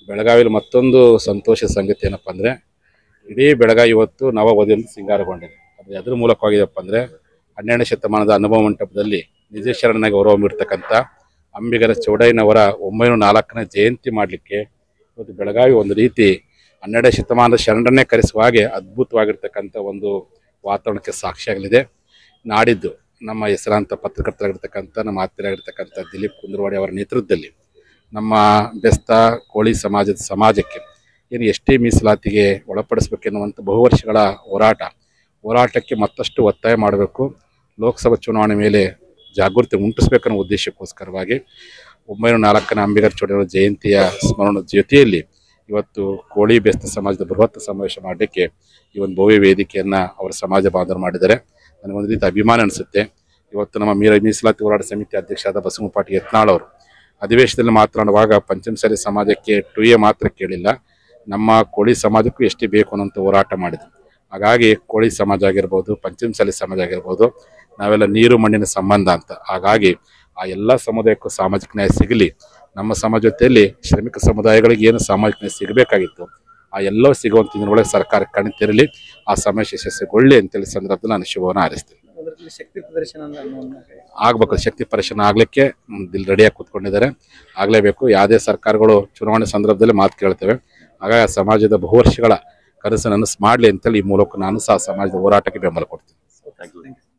ಬೆಳಗಾವಿಯಲ್ಲಿ ಮತ್ತೊಂದು ಸಂತೋಷದ ಸಂಗತಿ ಏನಪ್ಪ ಅಂದರೆ ಇಡೀ ಬೆಳಗಾವಿ ಇವತ್ತು ನವವಧೆಯಲ್ಲಿ ಸಿಂಗಾರಗೊಂಡಿದೆ. ಅದು ಅದರ ಮೂಲಕವಾಗಿದೆಯಪ್ಪ ಅಂದರೆ 12ನೇ ಶತಮಾನದ ಅನುಭವ ಮಂಟಪದಲ್ಲಿ ನಿಜ ಶರಣನಾಗಿ ಹೊರಹೊಮ್ಮಿರ್ತಕ್ಕಂಥ ಅಂಬಿಗರ ಚೌಡಯ್ಯನವರ 904ನೇ ಜಯಂತಿ ಮಾಡಲಿಕ್ಕೆ ಇವತ್ತು ಬೆಳಗಾವಿ ಒಂದು ರೀತಿ 12ನೇ ಶತಮಾನದ ಶರಣರನ್ನೇ ಕರೆಸುವ ಹಾಗೆ ಅದ್ಭುತವಾಗಿರ್ತಕ್ಕಂಥ ಒಂದು ವಾತಾವರಣಕ್ಕೆ ಸಾಕ್ಷಿಯಾಗಲಿದೆ. ನಾಡಿದ್ದು ನಮ್ಮ ಹೆಸರಾಂತ ಪತ್ರಕರ್ತರಾಗಿರ್ತಕ್ಕಂಥ ನಮ್ಮ ಆತ್ಮೀಯರಾಗಿರ್ತಕ್ಕಂಥ ದಿಲೀಪ್ ಕುಂದರವಾಡಿ ಅವರ ನೇತೃತ್ವದಲ್ಲಿ ನಮ್ಮ ಬೆಸ್ತ ಕೋಳಿ ಸಮಾಜಕ್ಕೆ ಏನು ಎಸ್ ಟಿ ಮೀಸಲಾತಿಗೆ ಒಳಪಡಿಸಬೇಕೆನ್ನುವಂಥ ಬಹುವರ್ಷಗಳ ಹೋರಾಟಕ್ಕೆ ಮತ್ತಷ್ಟು ಒತ್ತಾಯ ಮಾಡಬೇಕು. ಲೋಕಸಭಾ ಚುನಾವಣೆ ಮೇಲೆ ಜಾಗೃತಿ ಉಂಟಿಸಬೇಕನ್ನೋ ಉದ್ದೇಶಕ್ಕೋಸ್ಕರವಾಗಿ 904ನೇ ಅಂಬಿಗರ ಚೌಡಯ್ಯನವರ ಜಯಂತಿಯ ಸ್ಮರಣ ಜೊತೆಯಲ್ಲಿ ಇವತ್ತು ಕೋಳಿ ಬೆಸ್ತ ಸಮಾಜದ ಬೃಹತ್ ಸಮಾವೇಶ ಮಾಡಲಿಕ್ಕೆ ಈ ಒಂದು ಭವ್ಯ ವೇದಿಕೆಯನ್ನು ಅವರ ಸಮಾಜ ಬಾಂಧವರು ಮಾಡಿದ್ದಾರೆ. ನನಗೊಂದು ರೀತಿ ಅಭಿಮಾನ ಅನಿಸುತ್ತೆ. ಇವತ್ತು ನಮ್ಮ ಮೀಸಲಾತಿ ಹೋರಾಟ ಸಮಿತಿ ಅಧ್ಯಕ್ಷರಾದ ಬಸವಪಾಟಿ ಯತ್ನಾಳ್ ಅವರು ಅಧಿವೇಶನದಲ್ಲಿ ಮಾತನಾಡುವಾಗ ಪಂಚಮಸಾಲಿ ಸಮಾಜಕ್ಕೆ 2A ಮಾತ್ರ ಕೇಳಿಲ್ಲ, ನಮ್ಮ ಕೋಳಿ ಸಮಾಜಕ್ಕೂ ಎಷ್ಟು ಬೇಕು ಅನ್ನೋಂಥ ಹೋರಾಟ ಮಾಡಿದ್ರು. ಹಾಗಾಗಿ ಕೋಳಿ ಸಮಾಜ ಆಗಿರ್ಬೋದು, ಪಂಚಮಸಾಲಿ ಸಮಾಜ ಆಗಿರ್ಬೋದು, ನಾವೆಲ್ಲ ನೀರು ಮಣ್ಣಿನ ಸಂಬಂಧ ಅಂತ. ಹಾಗಾಗಿ ಆ ಎಲ್ಲ ಸಮುದಾಯಕ್ಕೂ ಸಾಮಾಜಿಕ ನ್ಯಾಯ ಸಿಗಲಿ. ನಮ್ಮ ಸಮಾಜ ಜೊತೆಯಲ್ಲಿ ಶ್ರಮಿಕ ಸಮುದಾಯಗಳಿಗೆ ಏನು ಸಾಮಾಜಿಕ ನ್ಯಾಯ ಸಿಗಬೇಕಾಗಿತ್ತು ಆ ಎಲ್ಲವೂ ಸಿಗುವಂಥ ದಿನದೊಳಗೆ ಸರ್ಕಾರ ಕಣ್ತಿರಲಿ, ಆ ಸಮಸ್ಯೆ ಯಶಸ್ಸುಗೊಳ್ಳಿ ಅಂತೇಳಿ ಸಂದರ್ಭದಲ್ಲಿ ನಾನು ಶುಭವನ್ನು ಹಾರೈಸ್ತೀನಿ. ಶಕ್ತಿ ಪ್ರದರ್ಶನ ಆಗ್ಬೇಕು. ಶಕ್ತಿ ಪ್ರದರ್ಶನ ಆಗ್ಲಿಕ್ಕೆ ಇಲ್ಲಿ ರೆಡಿಯಾಗಿ ಕೂತ್ಕೊಂಡಿದ್ದಾರೆ, ಆಗಲೇಬೇಕು. ಯಾವುದೇ ಸರ್ಕಾರಗಳು ಚುನಾವಣೆ ಸಂದರ್ಭದಲ್ಲಿ ಮಾತು ಕೇಳ್ತೇವೆ. ಹಾಗಾಗಿ ಸಮಾಜದ ಬಹುವರ್ಷಗಳ ಕನಸನ್ನು ಮಾಡಲಿ ಅಂತೇಳಿ ಈ ಮೂಲಕ ನಾನು ಸಹ ಸಮಾಜದ ಹೋರಾಟಕ್ಕೆ ಬೆಂಬಲ ಕೊಡ್ತೀನಿ.